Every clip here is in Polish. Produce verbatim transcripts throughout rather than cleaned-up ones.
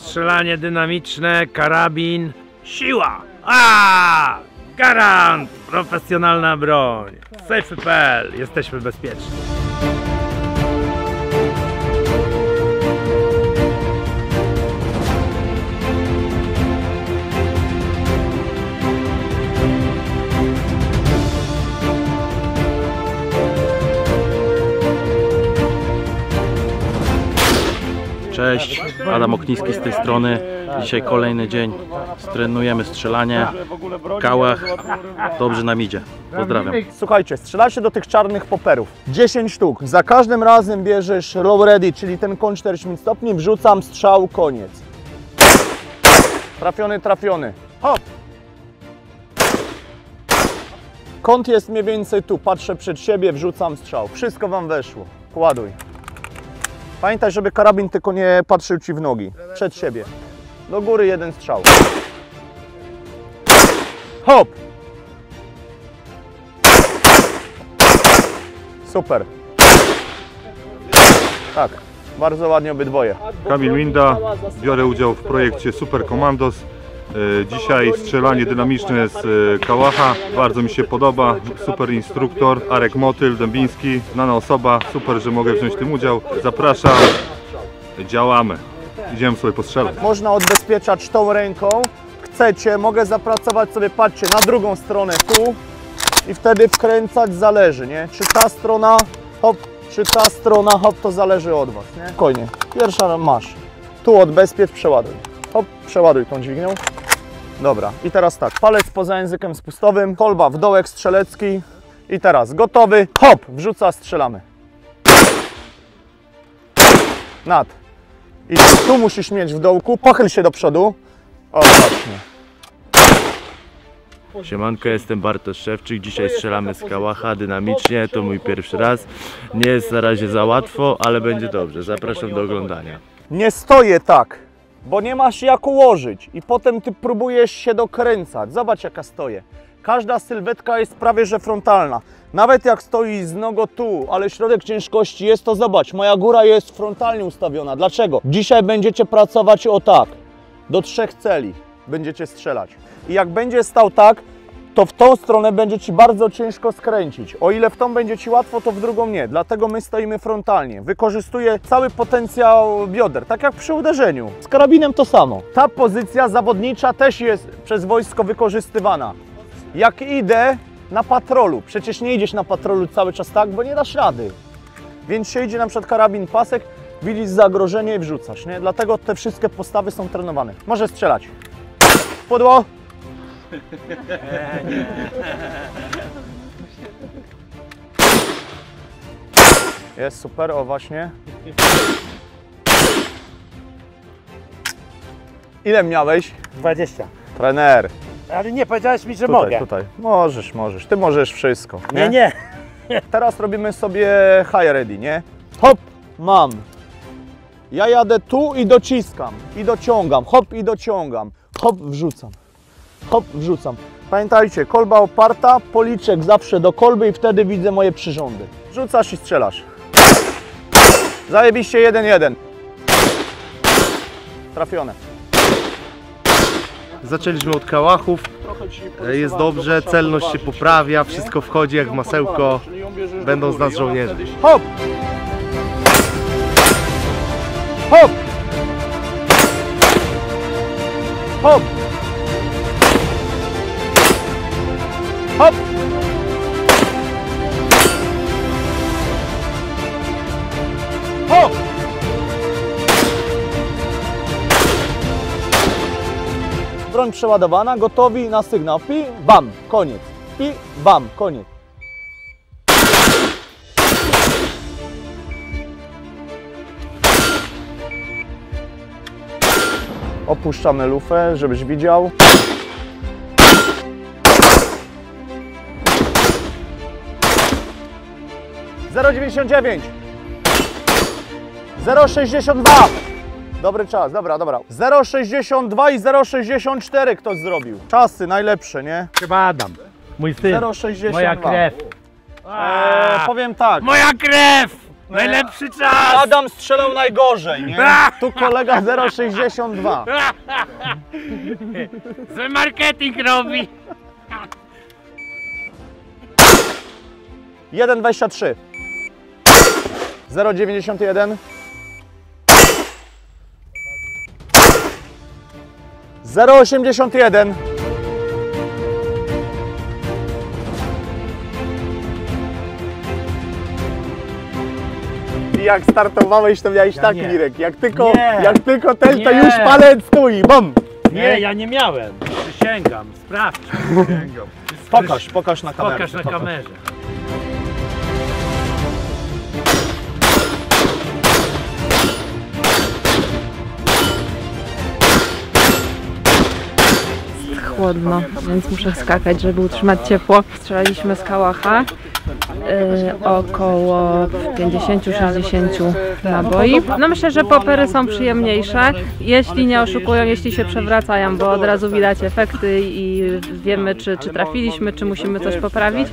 strzelanie dynamiczne, karabin, siła! A! Garant! Profesjonalna broń. Safety kropka p l. Jesteśmy bezpieczni. Cześć, Adam Okniński z tej strony. Dzisiaj kolejny dzień. Trenujemy strzelanie w kałach. Dobrze nam idzie. Pozdrawiam. Słuchajcie, strzelacie do tych czarnych poperów. dziesięć sztuk. Za każdym razem bierzesz low ready, czyli ten kąt czterdzieści stopni, wrzucam strzał, koniec. Trafiony, trafiony. Hop! Kąt jest mniej więcej tu. Patrzę przed siebie, wrzucam strzał. Wszystko wam weszło. Ładuj. Pamiętaj, żeby karabin tylko nie patrzył ci w nogi. Przed siebie. Do góry jeden strzał. Hop! Super. Tak, bardzo ładnie obydwoje. Kamil Minda, biorę udział w projekcie Super Commandos. Dzisiaj strzelanie dynamiczne z kałacha, bardzo mi się podoba, super instruktor, Arek Motyl, Dębiński, znana osoba, super, że mogę wziąć w tym udział. Zapraszam, działamy, idziemy sobie postrzelać. Można odbezpieczać tą ręką, chcecie, mogę zapracować sobie, patrzcie, na drugą stronę tu i wtedy wkręcać, zależy, nie? Czy ta strona, hop, czy ta strona, hop, to zależy od was, nie? Spokojnie, pierwsza masz, tu odbezpiecz, przeładuj, hop, przeładuj tą dźwignią. Dobra, i teraz tak, palec poza językiem spustowym, kolba w dołek strzelecki i teraz gotowy, hop, wrzuca, strzelamy. Nad. I tu musisz mieć w dołku, pochyl się do przodu. O, właśnie. Siemanko, jestem Bartosz Szewczyk. Dzisiaj strzelamy z kałacha dynamicznie, to mój pierwszy raz. Nie jest na razie za łatwo, ale będzie dobrze. Zapraszam do oglądania. Nie stoję tak, bo nie masz jak ułożyć i potem ty próbujesz się dokręcać. Zobacz, jaka stoję. Każda sylwetka jest prawie że frontalna. Nawet jak stoi z nogą tu, ale środek ciężkości jest, to zobacz, moja góra jest frontalnie ustawiona. Dlaczego? Dzisiaj będziecie pracować o tak. Do trzech celi będziecie strzelać. I jak będzie stał tak, to w tą stronę będzie ci bardzo ciężko skręcić. O ile w tą będzie ci łatwo, to w drugą nie. Dlatego my stoimy frontalnie. Wykorzystuję cały potencjał bioder, tak jak przy uderzeniu. Z karabinem to samo. Ta pozycja zawodnicza też jest przez wojsko wykorzystywana. Jak idę na patrolu, przecież nie idziesz na patrolu cały czas tak, bo nie dasz rady. Więc się idzie na przykład karabin, pasek, widzisz zagrożenie i wrzucasz, nie? Dlatego te wszystkie postawy są trenowane. Może strzelać. Pudło. Jest super, o właśnie. Ile miałeś? dwadzieścia. Trener. Ale nie powiedziałeś mi, że Tutaj, mogę. tutaj. Możesz, możesz. Ty możesz wszystko. Nie, nie. Teraz robimy sobie high ready, nie? Hop, mam. Ja jadę tu i dociskam. I dociągam. Hop i dociągam. Hop, wrzucam. Hop, wrzucam. Pamiętajcie, kolba oparta, policzek zawsze do kolby i wtedy widzę moje przyrządy. Rzucasz i strzelasz. Zajebiście jeden jeden. Trafione. Zaczęliśmy od kałachów, jest dobrze, celność się poprawia, wszystko wchodzi jak w masełko, będą z nas żołnierze. Hop! Hop! Hop! Hop! Hop! Broń przeładowana, gotowi na sygnał. Pi, bam, koniec. Pi, bam, koniec. Opuszczamy lufę, żebyś widział. zero dziewięćdziesiąt dziewięć. zero sześćdziesiąt dwa. Dobry czas, dobra, dobra. zero sześćdziesiąt dwa i zero sześćdziesiąt cztery ktoś zrobił. Czasy najlepsze, nie? Chyba Adam, mój syn, zero sześćdziesiąt dwa. moja krew. Eee, powiem tak. Moja krew! Najlepszy czas! Adam strzelał najgorzej, nie? Tu kolega zero sześćdziesiąt dwa. Zły marketing robi! jeden dwadzieścia trzy. zero dziewięćdziesiąt jeden. zero osiemdziesiąt jeden. Jak startowałeś, to miałeś tak, nie. Mirek. Jak tylko, Nie. jak tylko ten, to Nie. już palec stój. Bum! Nie, ja nie miałem. Przysięgam, sprawdź. Pokaż, pokaż na kamerę. Pokaż na kamerze. Chłodno, więc muszę skakać, żeby utrzymać ciepło. Strzelaliśmy z kałacha yy, około pięćdziesiąt sześćdziesiąt naboi. No myślę, że popery są przyjemniejsze, jeśli nie oszukują, jeśli się przewracają, bo od razu widać efekty i wiemy, czy, czy trafiliśmy, czy musimy coś poprawić.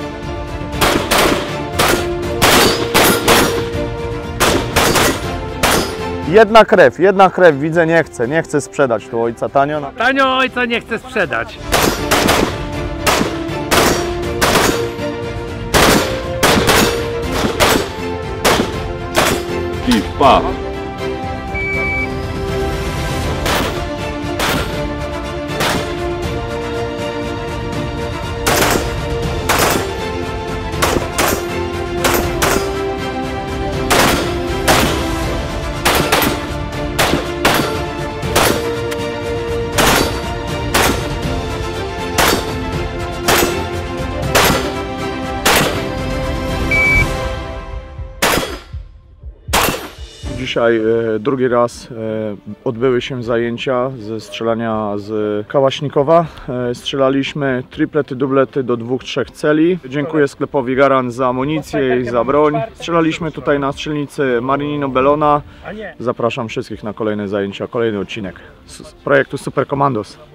Jedna krew, jedna krew, widzę, nie chcę, nie chcę sprzedać tu ojca tanio. Tanio ojca nie chce sprzedać. I pa! Dzisiaj e, drugi raz e, odbyły się zajęcia ze strzelania z Kałaśnikowa. E, strzelaliśmy triplety, dublety do dwóch, trzech celi. Dziękuję sklepowi Garant za amunicję i za broń. Strzelaliśmy tutaj na strzelnicy Marinino Bellona. Zapraszam wszystkich na kolejne zajęcia, kolejny odcinek z projektu Super Commandos.